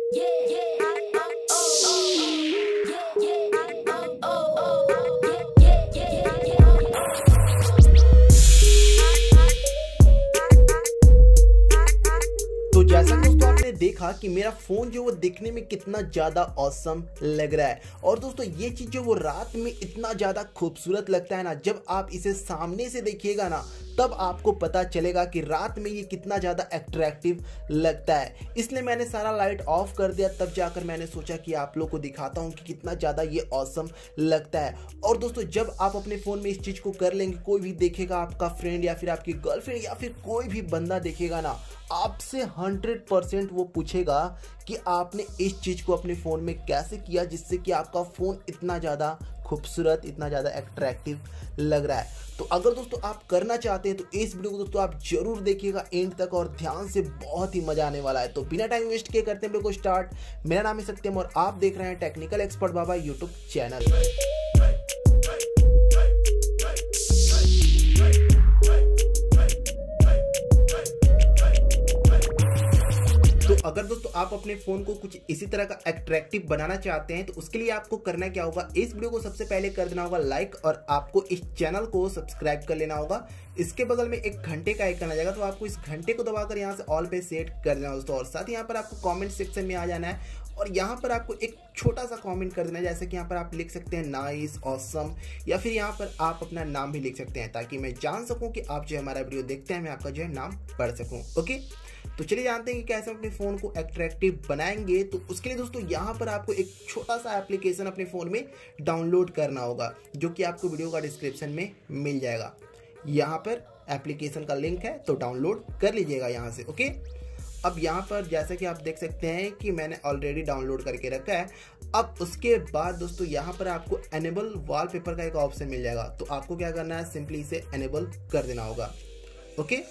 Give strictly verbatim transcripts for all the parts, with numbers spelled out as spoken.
तो जैसा दोस्तों आपने देखा कि मेरा फोन जो वो दिखने में कितना ज्यादा ऑसम लग रहा है, और दोस्तों ये चीज जो वो रात में इतना ज्यादा खूबसूरत लगता है ना, जब आप इसे सामने से देखिएगा ना तब आपको पता चलेगा कि रात में ये कितना ज्यादा अट्रैक्टिव लगता है। इसलिए मैंने सारा लाइट ऑफ कर दिया, तब जाकर मैंने सोचा कि आप लोग को दिखाता हूँ कि कितना ज्यादा ये ऑसम लगता है। और दोस्तों जब आप अपने फोन में इस चीज को कर लेंगे, कोई भी देखेगा, आपका फ्रेंड या फिर आपकी गर्लफ्रेंड या फिर कोई भी बंदा देखेगा ना, आपसे हंड्रेड परसेंट वो पूछेगा कि आपने इस चीज को अपने फोन में कैसे किया जिससे कि आपका फोन इतना ज्यादा खूबसूरत, इतना ज्यादा अट्रैक्टिव लग रहा है। तो अगर दोस्तों आप करना चाहते हैं तो इस वीडियो को दोस्तों आप जरूर देखिएगा एंड तक, और ध्यान से, बहुत ही मजा आने वाला है। तो बिना टाइम वेस्ट किए करते हैं वीडियो को स्टार्ट। मेरा नाम है सत्यम और आप देख रहे हैं technical expert Baba YouTube channel. तो अगर दोस्तों आप अपने फोन को कुछ इसी तरह का अट्रैक्टिव बनाना चाहते हैं तो उसके लिए आपको करना क्या होगा, इस वीडियो को सबसे पहले कर देना होगा लाइक, और आपको इस चैनल को सब्सक्राइब कर लेना होगा। इसके बगल में एक घंटे का आइकन आ जाएगा, तो आपको इस घंटे को दबाकर यहाँ से ऑल पे सेट कर देना दोस्तों। और साथ ही यहाँ पर आपको कमेंट सेक्शन में आ जाना है और यहाँ पर आपको एक छोटा सा कमेंट कर देना है, जैसे कि यहाँ पर आप लिख सकते हैं नाइस, ऑसम, या फिर यहाँ पर आप अपना नाम भी लिख सकते हैं, ताकि मैं जान सकूं कि आप जो है हमारा वीडियो देखते हैं, मैं आपका जो है नाम पढ़ सकूं। ओके, तो चलिए जानते हैं कि कैसे अपने फोन को अट्रैक्टिव बनाएंगे। तो उसके लिए दोस्तों यहाँ पर आपको एक छोटा सा एप्लीकेशन अपने फोन में डाउनलोड करना होगा, जो कि आपको वीडियो का डिस्क्रिप्शन में मिल जाएगा। यहाँ पर एप्लीकेशन का लिंक है, तो डाउनलोड कर लीजिएगा यहाँ से। ओके, अब यहाँ पर जैसा कि आप देख सकते हैं कि मैंने ऑलरेडी डाउनलोड करके रखा है। अब उसके बाद दोस्तों यहाँ पर आपको एनेबल वॉलपेपर का एक ऑप्शन मिल जाएगा, तो आपको क्या करना है, सिंपली इसे एनेबल कर देना होगा। ओके,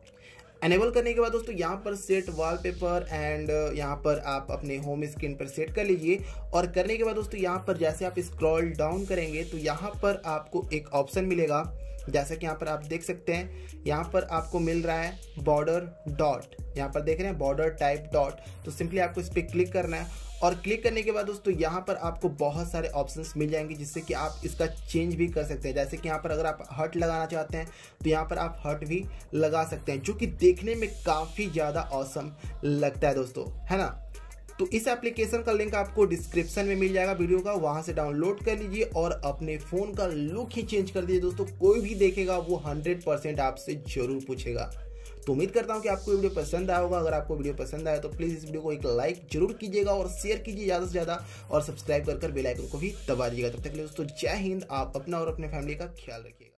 एनेबल करने के बाद दोस्तों यहाँ पर सेट वॉलपेपर एंड यहाँ पर आप अपने होम स्क्रीन पर सेट कर लीजिए। और करने के बाद दोस्तों यहाँ पर जैसे आप स्क्रॉल डाउन करेंगे तो यहाँ पर आपको एक ऑप्शन मिलेगा, जैसा कि यहाँ पर आप देख सकते हैं। यहाँ पर आपको मिल रहा है बॉर्डर डॉट, यहाँ पर देख रहे हैं बॉर्डर टाइप डॉट, तो सिंपली आपको इस पर क्लिक करना है। और क्लिक करने के बाद दोस्तों यहाँ पर आपको बहुत सारे ऑप्शंस मिल जाएंगे, जिससे कि आप इसका चेंज भी कर सकते हैं। जैसे कि यहाँ पर अगर आप हर्ट लगाना चाहते हैं तो यहाँ पर आप हर्ट भी लगा सकते हैं, जो कि देखने में काफ़ी ज़्यादा ऑसम लगता है दोस्तों, है ना। तो इस एप्लीकेशन का लिंक आपको डिस्क्रिप्शन में मिल जाएगा वीडियो का, वहां से डाउनलोड कर लीजिए और अपने फोन का लुक ही चेंज कर दीजिए दोस्तों। कोई भी देखेगा वो हंड्रेड परसेंट आपसे जरूर पूछेगा। तो उम्मीद करता हूं कि आपको वीडियो पसंद आया होगा। अगर आपको वीडियो पसंद आया तो प्लीज इस वीडियो को एक लाइक जरूर कीजिएगा और शेयर कीजिए ज्यादा से ज्यादा, और सब्सक्राइब कर कर बेल आइकन को भी दबा दीजिएगा। तब तक के लिए दोस्तों जय हिंद। आप अपना और अपने फैमिली का ख्याल रखिएगा।